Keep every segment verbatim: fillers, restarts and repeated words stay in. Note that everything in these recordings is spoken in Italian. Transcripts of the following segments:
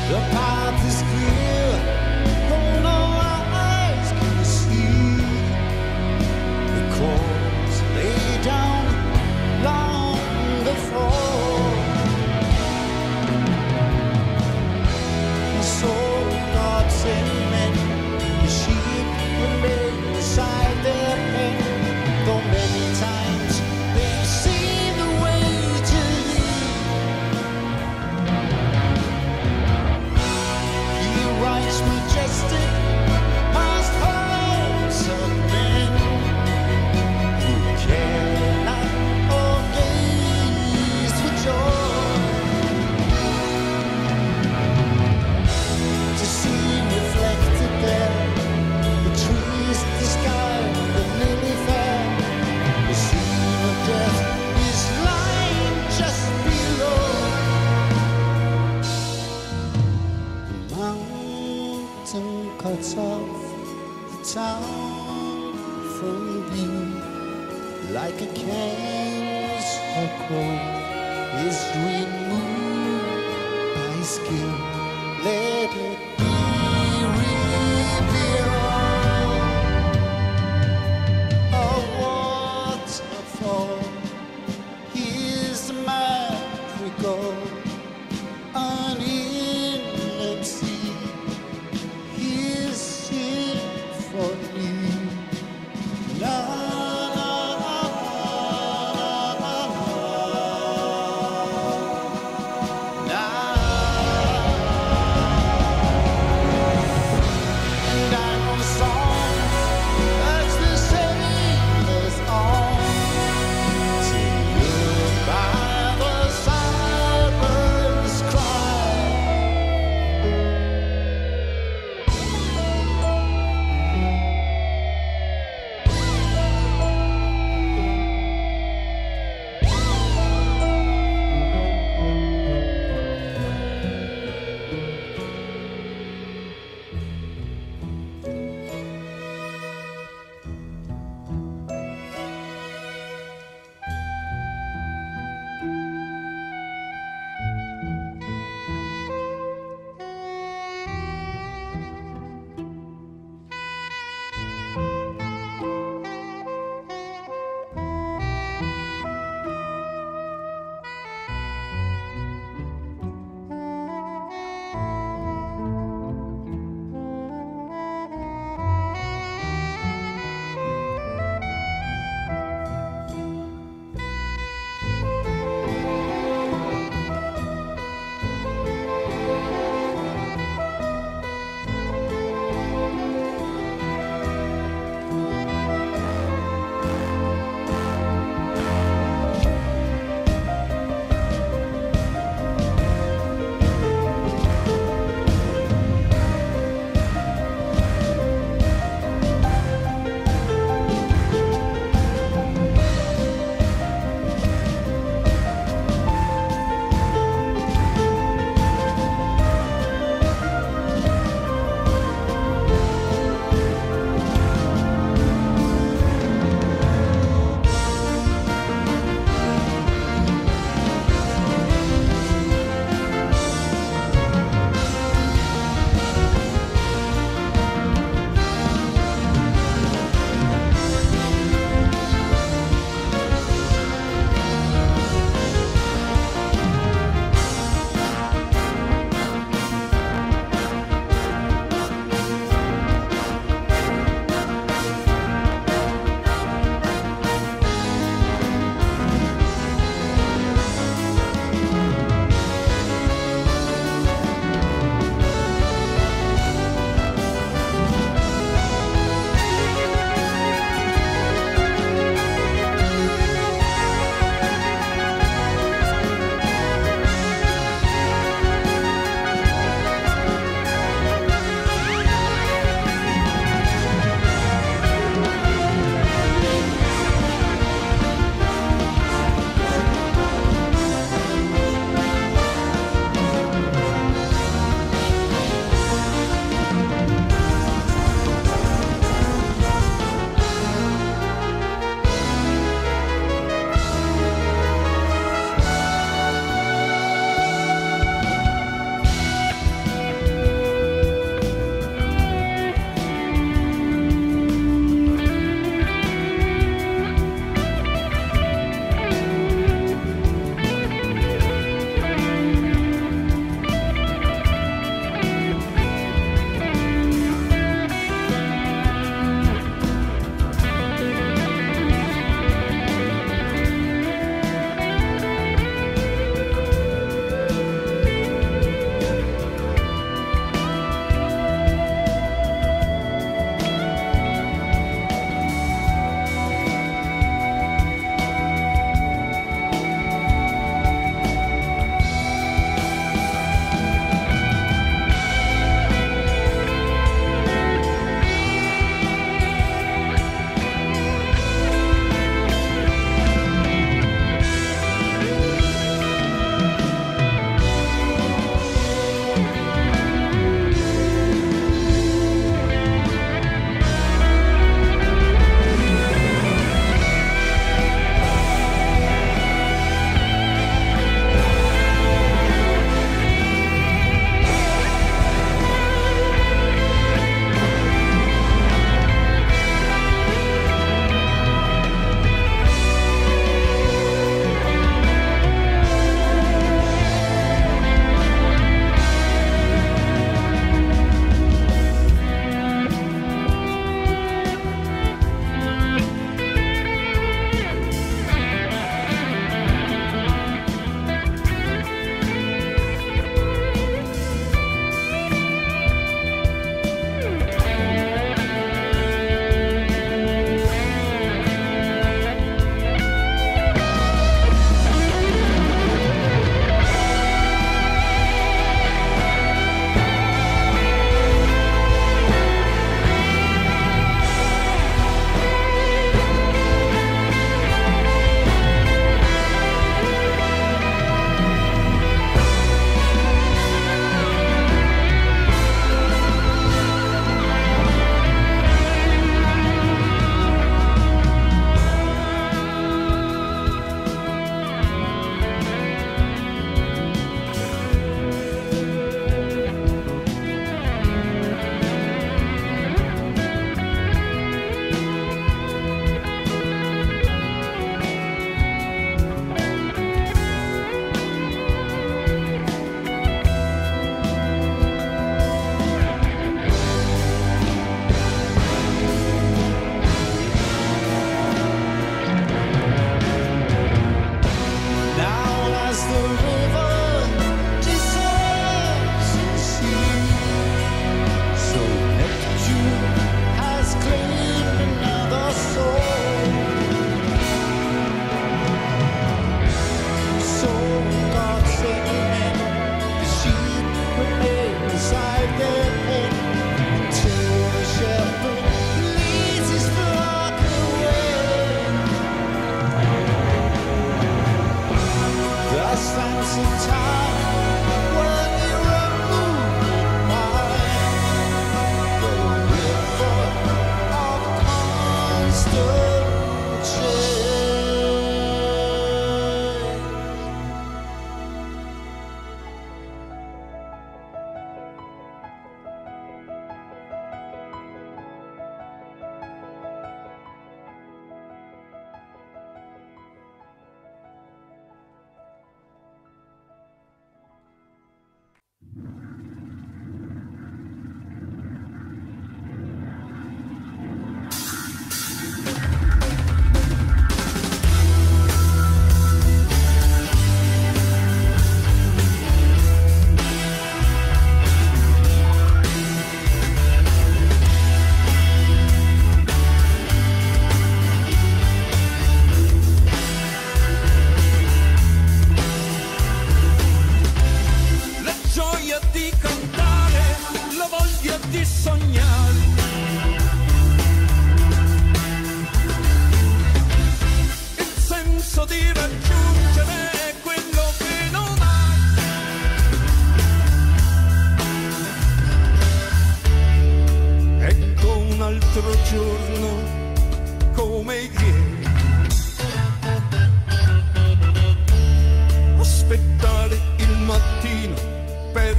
The path is clear, though no eyes can see. The course laid down long before. And so God sent men, the sheep remain beside their pen. Though many times they've seen the way to lead, He rides majestic past homes of men who cannot or gaze with joy to see reflected there the trees, the sky, the lily fair. The scene of death is lying just below. The mountain cuts off the town from view, like a cancer growth is removed by skill. Let it be revealed. A waterfall, here's the madrigal. An inland sea, here's symphony. Na, na, na, na, na, na.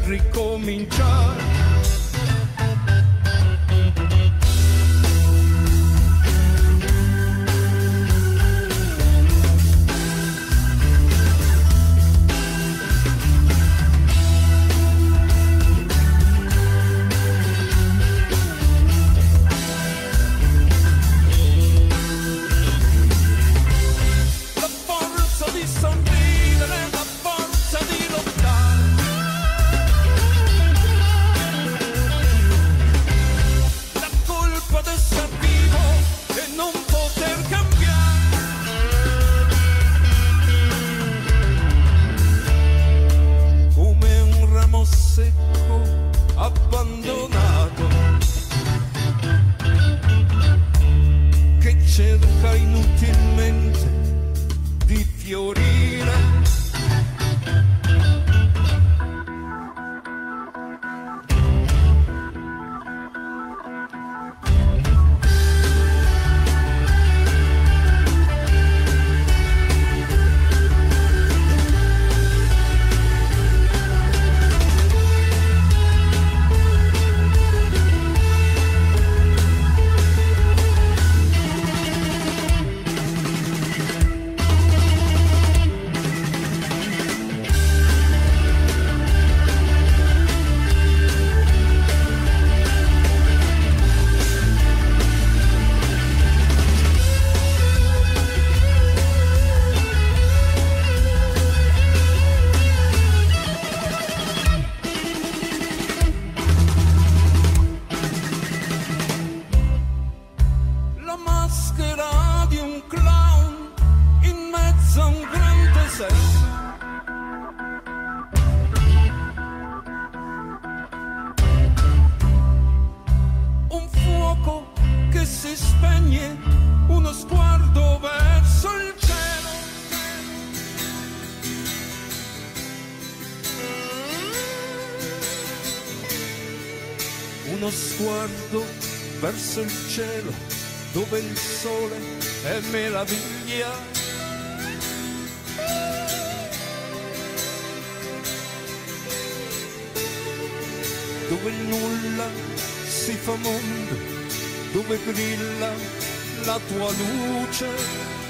ricominciare. Abbandonato che cerca inutilmente di fiorire. Maschera di un clown in mezzo a un gran deserto. Un fuoco che si spegne, uno sguardo verso il cielo. Uno sguardo verso il cielo, dove il sole è meraviglia. Dove il nulla si fa mondo, dove brilla la tua luce.